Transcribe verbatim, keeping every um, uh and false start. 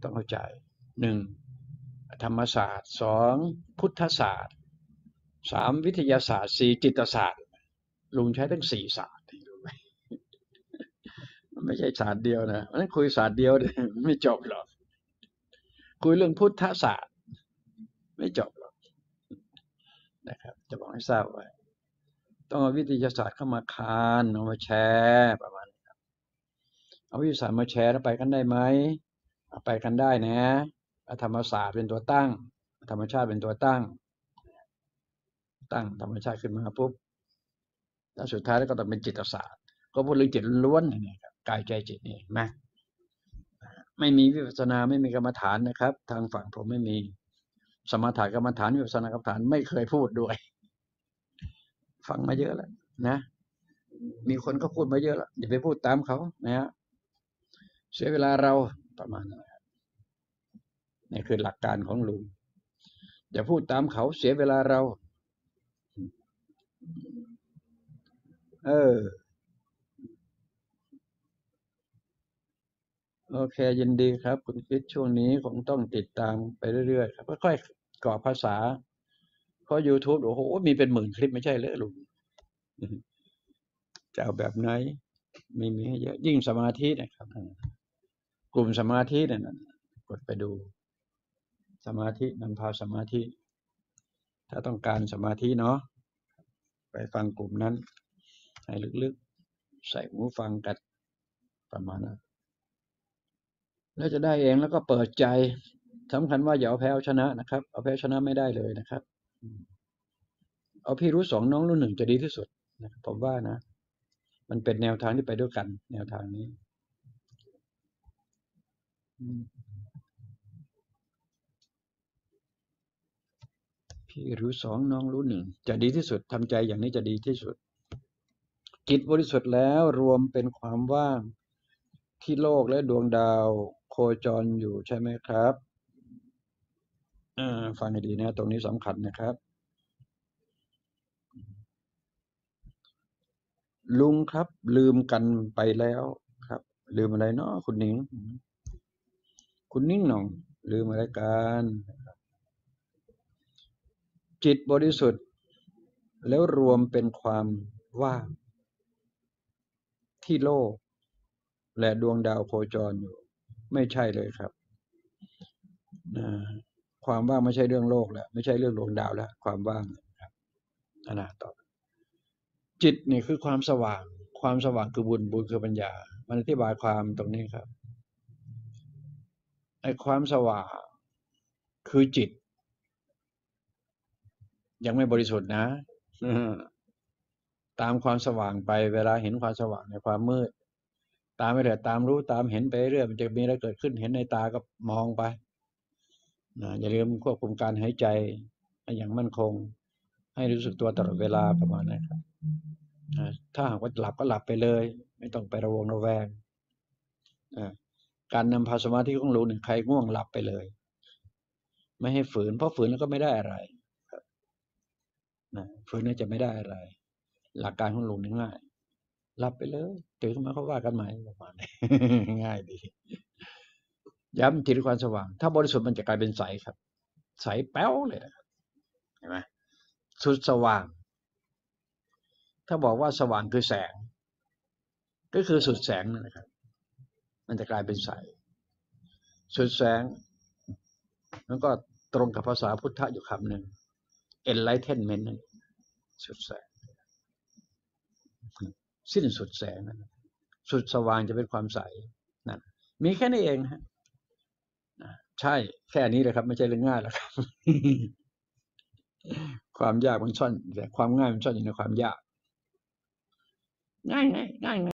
ต้องเข้าใจหนึ่งธรรมศาสตร์สองพุทธศาสตร์สามวิทยาศาสตร์สี่จิตศาสตร์ลุงใช้ทั้งสี่ศาสตร์รู้ไหมมันไม่ใช่ศาสตร์เดียวนะมันคุยศาสตร์เดียวไม่จบหรอกคุยเรื่องพุทธศาสตร์ไม่จบหรอกนะครับจะบอกให้ทราบว่าต้องเอาวิทยาศาสตร์เข้ามาคานเอามาแชร์ประมาณนี้ครับเอาวิทยาศาสตร์มาแชร์แล้วไปกันได้ไหมไปกันได้นะธรรมศาสตร์เป็นตัวตั้งธรรมชาติเป็นตัวตั้งตั้งธรรมชาติขึ้นมาปุ๊บแล้วสุดท้ายแล้วก็ต้องเป็นจิตศาสตร์ก็พูดเรื่องจิตล้วนนี่ครับกายใจจิตนี่นะไม่มีวิปัสสนาไม่มีกรรมฐานนะครับทางฝั่งผมไม่มีสมถะกรรมฐานวิปัสสนากรรมฐานไม่เคยพูดด้วยฟังมาเยอะแล้วนะมีคนก็พูดมาเยอะแล้วอย่าไปพูดตามเขานะฮะเสียเวลาเราประมาณนั้นนี่คือหลักการของลุงอย่าพูดตามเขาเสียเวลาเราเออโอเคยินดีครับคุณคิดช่วงนี้คงต้องติดตามไปเรื่อยๆครับค่อยๆกรอกภาษาเพราะ YouTube โอ้โหมีเป็นหมื่นคลิปไม่ใช่เหรอลุงจะเอาแบบไหนมีมีให้เยอะยิ่งสมาธินะครับกลุ่มสมาธิเนี่ยกดไปดูสมาธินำพาสมาธิถ้าต้องการสมาธิเนาะไปฟังกลุ่มนั้นให้ลึกๆใส่หูฟังกันประมาณนั้นแล้วจะได้เองแล้วก็เปิดใจสำคัญว่าอย่าเอาแพ้เอาชนะนะครับเอาแพ้ชนะไม่ได้เลยนะครับเอาพี่รู้สองน้องรู้หนึ่งจะดีที่สุดนะผมว่านะมันเป็นแนวทางที่ไปด้วยกันแนวทางนี้พี่รู้สองน้องรู้หนึ่งจะดีที่สุดทำใจอย่างนี้จะดีที่สุดจิตบริสุทธิ์แล้วรวมเป็นความว่างที่โลกและดวงดาวโคจรอยู่ใช่ไหมครับฟังให้ดีนะตรงนี้สำคัญนะครับลุงครับลืมกันไปแล้วครับลืมอะไรเนาะคุณนิ้งคุณนิ่งหน่องลืมอะไรกันจิตบริสุทธิ์แล้วรวมเป็นความว่างที่โลกและดวงดาวโคจรอยู่ไม่ใช่เลยครับความว่างไม่ใช่เรื่องโลกแล้วไม่ใช่เรื่องดวงดาวแล้วความว่างครับอันนั้นต่อจิตนี่คือความสว่างความสว่างคือบุญบุญคือปัญญามันอธิบายความตรงนี้ครับไอ้ความสว่างคือจิตยังไม่บริสุทธิ์นะตามความสว่างไปเวลาเห็นความสว่างในความมืดตามไปเถอะตามรู้ตามเห็นไปเรื่อยมันจะมีอะไรเกิดขึ้นเห็นในตาก็มองไปนะอย่าลืมควบคุมการหายใจให้อย่างมั่นคงให้รู้สึกตัวตลอดเวลาประมาณนั้นครับถ้าหากว่าหลับก็หลับไปเลยไม่ต้องไประวงระแวงการนำพาสมาธิของลุงเนี่ยใครง่วงหลับไปเลยไม่ให้ฝืนเพราะฝืนแล้วก็ไม่ได้อะไรนะฝืนแล้วจะไม่ได้อะไรหลักการของลุงนี่ง่ายหลับไปเลยตื่นขึ้นมาเขาว่ากันใหม่ประมาณนี้ง่ายดีย้ำจิตความสว่างถ้าบริสุทธิ์มันจะกลายเป็นใสครับใสแป๊วเลยนะครับเห็นไหมสุดสว่างถ้าบอกว่าสว่างคือแสงก็คือสุดแสงนั่นแหละครับมันจะกลายเป็นใสสุดแสงแล้วก็ตรงกับภาษาพุทธะอยู่คำหนึ่ง enlightenment นั่นสุดแสงสิ้นสุดแสงนั่นสุดสว่างจะเป็นความใสนั่นมีแค่นี้เองฮะใช่แค่นี้เลยครับไม่ใช่เรื่องง่ายหรอกครับความยากมันซ่อนแต่ความง่ายมันซ่อนอยู่ในความยากง่ายง่ายง่าย